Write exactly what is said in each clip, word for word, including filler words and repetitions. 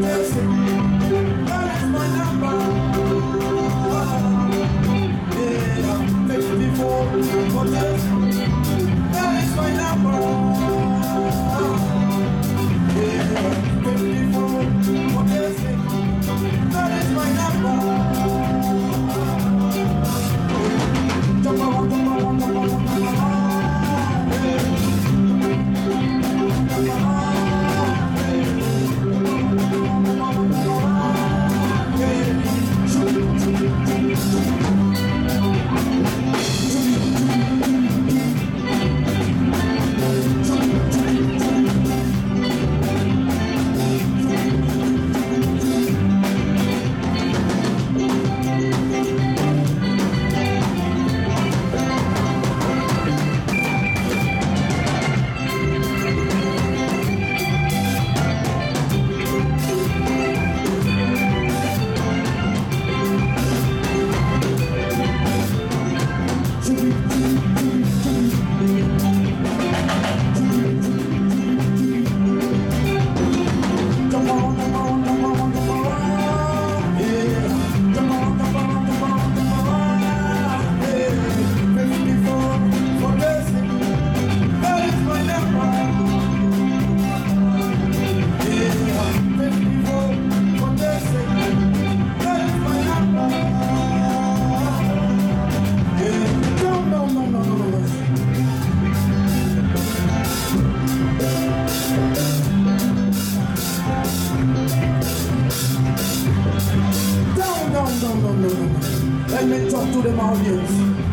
Let me talk to them audience.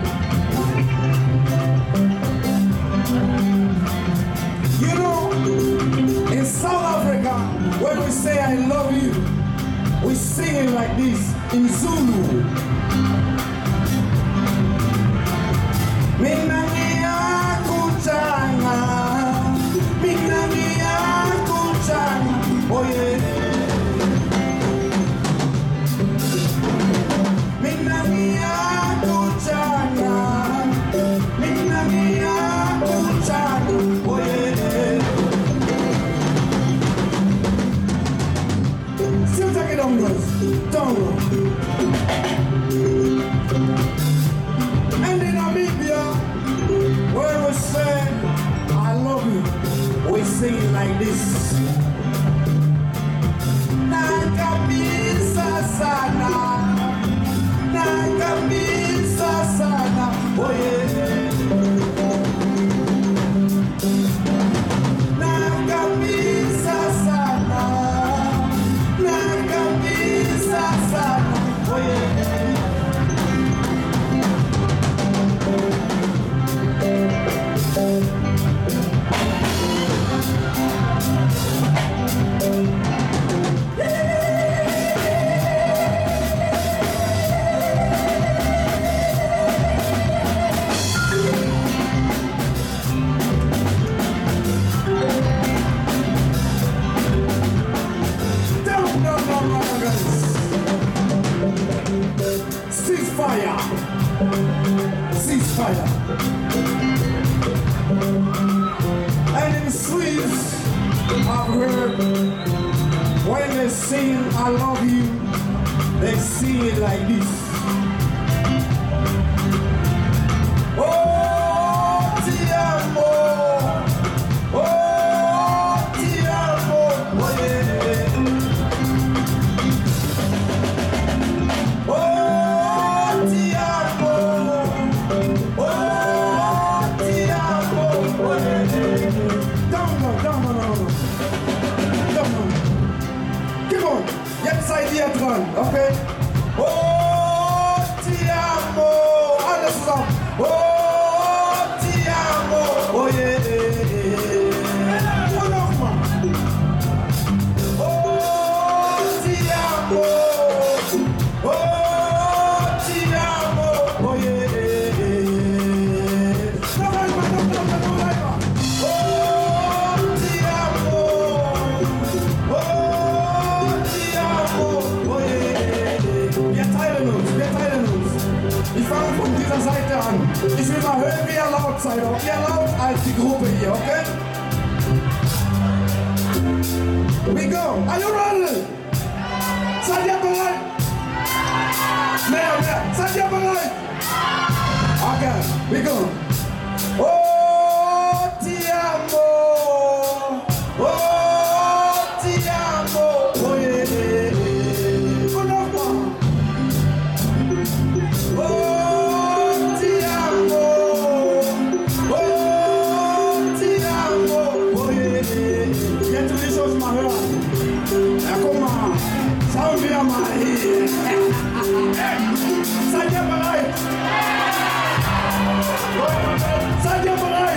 You know, in South Africa, when we say I love you, we sing it like this in Zulu. Mina ngiyakuthanda, mina ngiyakuthanda, oh yeah. Don't. And in Namibia, where we say, I love you, we sing it like this. Nakabisa sana, nakabisa sana, oh yeah. Nakabisa sana, nakabisa sana, oh yeah. Ceasefire! Ceasefire! And in Swiss, I've heard when they sing I love you, they sing it like this. Oh, ti amo! Oh, ti amo! Oh, yeah. Idea dran, okay? Oh, ti amo, alles zusammen. Oh, ti amo, oh yeah. Und nochmal. Oh, ti amo, oh, ti amo, oh yeah. Noch einmal, noch einmal, noch einmal. Oh, ti amo, oh. Wir teilen uns, wir teilen uns. Ich fange von dieser Seite an. Ich will mal hören, wie ihr laut seid. Ob ihr laut als die Gruppe hier, okay? We go. Are you ready? Sadia Barai. Merde, Sadia Barai. Okay, we go. Oh, ti amo. Oh, ti amo. Oh, yeah. Good of one. Oh, ti amo. Oh, ti amo. Oh, yeah. Get to this house, my brother. Come on. Sound me on my ear. Sadia Barai. Sadia Barai.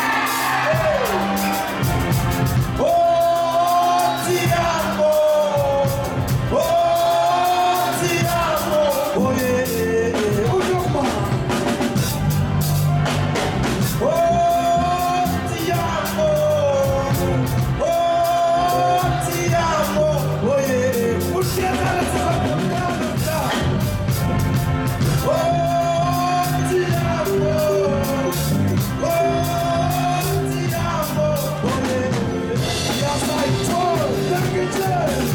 Oh, ti amo. Oh, ti amo. Oh, yeah. Oh, come on. Oh, ti amo. Oh, ti amo. Oh, yeah. Oh, shit, that's a oh, ti amo. Oh, ti amo. Oh, yeah. Yes, I told. Thank you, Jay.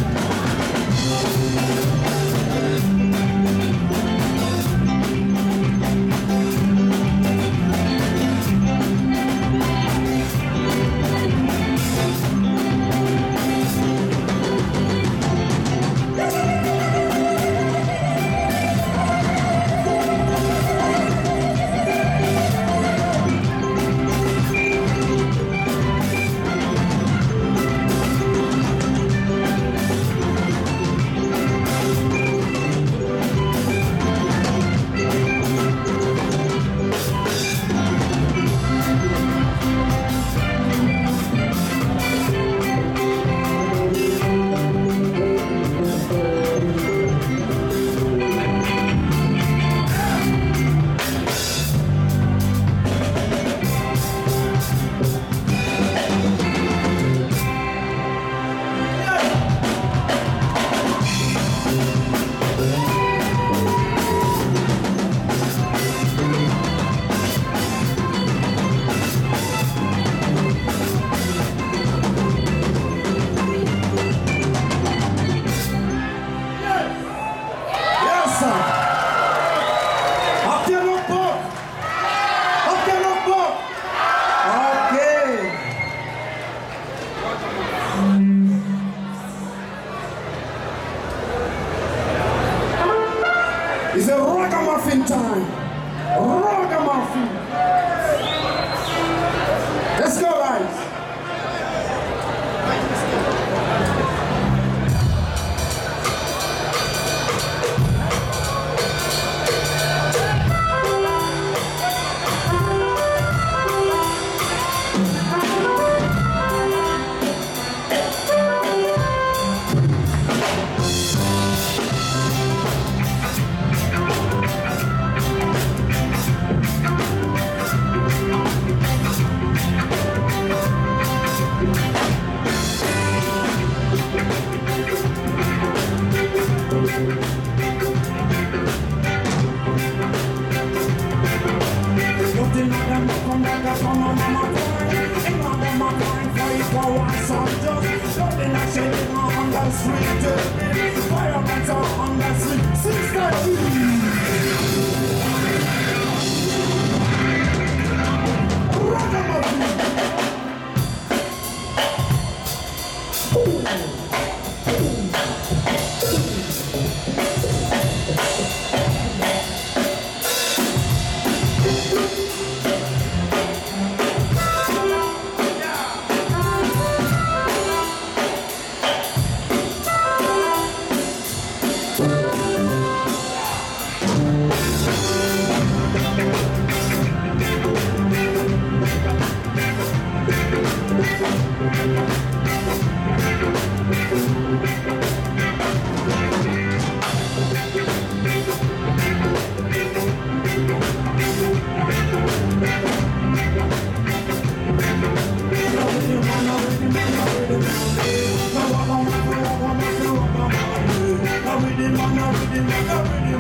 Yes, sir. Up there, look, book. Up there, look, book. Okay. It's a ragamuffin time. Ragamuffin. Let's go, guys. Now